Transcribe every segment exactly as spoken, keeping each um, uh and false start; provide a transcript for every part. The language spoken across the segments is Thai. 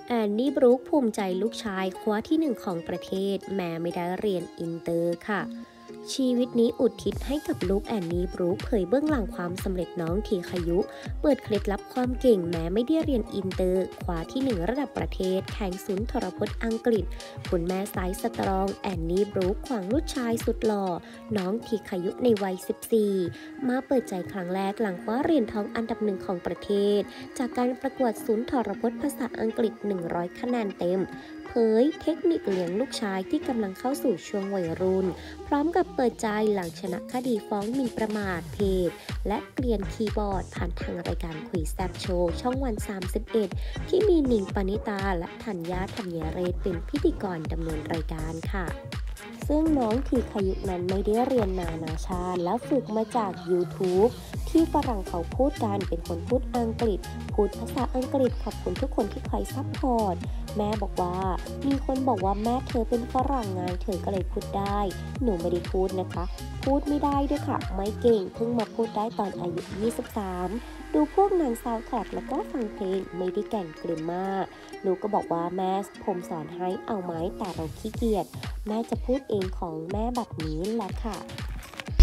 แอนนี่บรูคภูมิใจลูกชายคว้าที่หนึ่งของประเทศแม้ไม่ได้เรียนอินเตอร์ค่ะชีวิตนี้อุทิศให้กับลูกแอนนี่บรูคเผยเบื้องหลังความสำเร็จน้องทีคายุเปิดเคล็ดลับความเก่งแม้ไม่ได้เรียนอินเตอร์คว้าที่หนึ่งระดับประเทศแข่งศูนย์ทรพจน์อังกฤษคุณแม่สายสตรองแอนนี่บรูคขวางลูกชายสุดหล่อน้องทีคายุในวัยสิบสี่มาเปิดใจครั้งแรกหลังคว้าเหรียญทองอันดับหนึ่งของประเทศจากการประกวดศูนย์ทรพจน์ภาษาอังกฤษหนึ่งร้อยคะแนนเต็มเผยเทคนิคเลี้ยงลูกชายที่กำลังเข้าสู่ช่วงวัยรุ่นพร้อมกับเปิดใจหลังชนะคดีฟ้องหมิ่นประมาทเพจและเกลียนคีย์บอร์ดผ่านทางรายการคุยแซ่บโชว์ช่องวันสามสิบเอ็ดที่มีหนิงปณิตาและธัญญาธัญเรศเป็นพิธีกรดำเนินรายการค่ะซึ่งน้องทีคายุนั้นไม่ได้เรียนนานาชาติและฝึกมาจาก YouTube ที่ฝรั่งเขาพูดกันเป็นคนพูดอังกฤษพูดภาษาอังกฤษขอบคุณทุกคนที่คอยซัพพอร์ตแม่บอกว่ามีคนบอกว่าแม่เธอเป็นฝรั่งไงเธอก็เลยพูดได้หนูไม่ได้พูดนะคะพูดไม่ได้ด้วยค่ะไม่เก่งเพิ่งมาพูดได้ตอนอายุยี่สิบสามดูพวกนางซาวคลับแล้วก็ฟังเพลงไม่ได้แก่งกลืนมากหนูก็บอกว่าแม่ผมสอนให้เอาไหมแต่เราขี้เกียจแม่จะพูดเองของแม่แบบนี้แหละค่ะ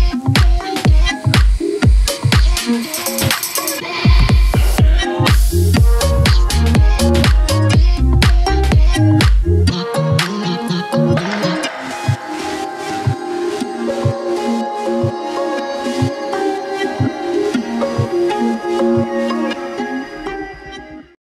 We'll be right back.